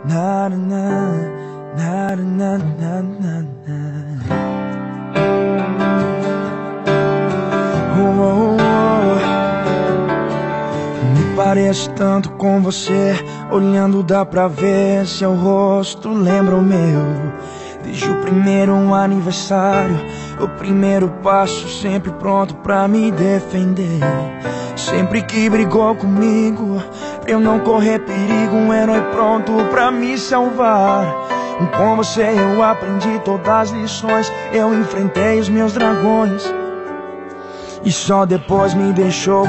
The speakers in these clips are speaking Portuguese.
na na na na na na na. Oh, oh, oh. Me parece tanto com você, olhando dá pra ver seu rosto lembra o meu. Desde o primeiro aniversário, o primeiro passo, sempre pronto pra me defender. Sempre que brigou comigo, pra eu não correr perigo, um herói pronto pra me salvar. Com você eu aprendi todas as lições, eu enfrentei os meus dragões e só depois me deixou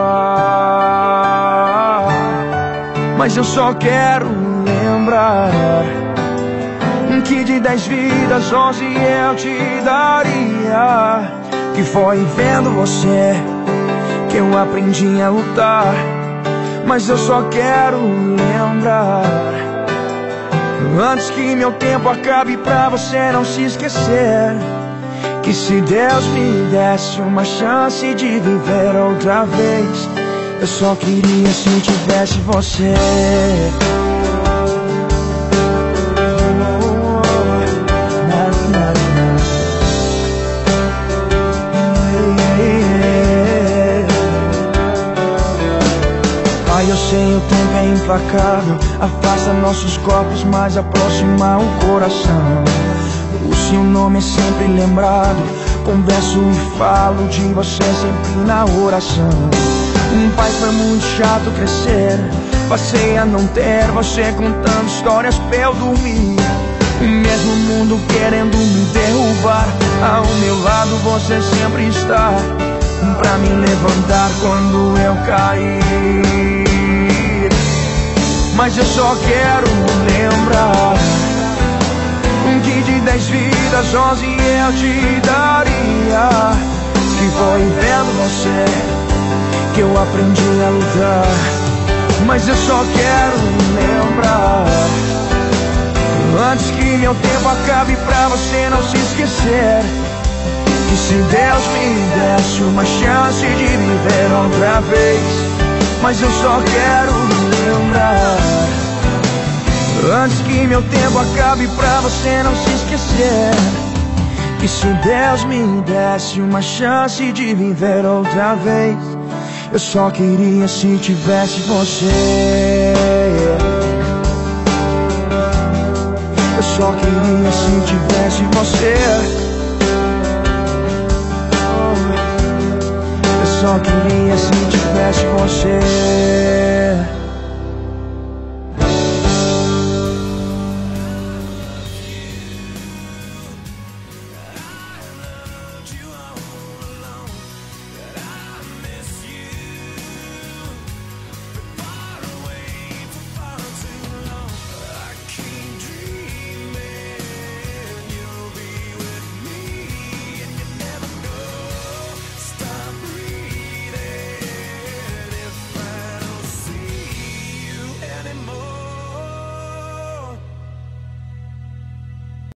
voar. Mas eu só quero lembrar que de 10 vidas 11 eu te daria. Que foi vendo você que eu aprendi a lutar. Mas eu só quero lembrar, antes que meu tempo acabe, pra você não se esquecer, que se Deus me desse uma chance de viver outra vez, eu só queria se tivesse você. Eu sei, o tempo é implacável, afasta nossos corpos, mas aproxima o coração. O seu nome é sempre lembrado, converso e falo de você sempre na oração. Pai, foi muito chato crescer, passei a não ter você contando histórias pra eu dormir. O mesmo mundo querendo me derrubar, ao meu lado você sempre está, pra me levantar quando eu cair. Mas eu só quero lembrar que de 10 vidas 11 eu te daria. Que foi vendo você que eu aprendi a lutar. Mas eu só quero lembrar, antes que meu tempo acabe, pra você não se esquecer, que se Deus me desse uma chance de viver outra vez. Mas eu só quero lembrar, antes que meu tempo acabe, pra você não se esquecer, que se Deus me desse uma chance de viver outra vez, eu só queria se tivesse você. Eu só queria se tivesse você. Eu só queria se tivesse você.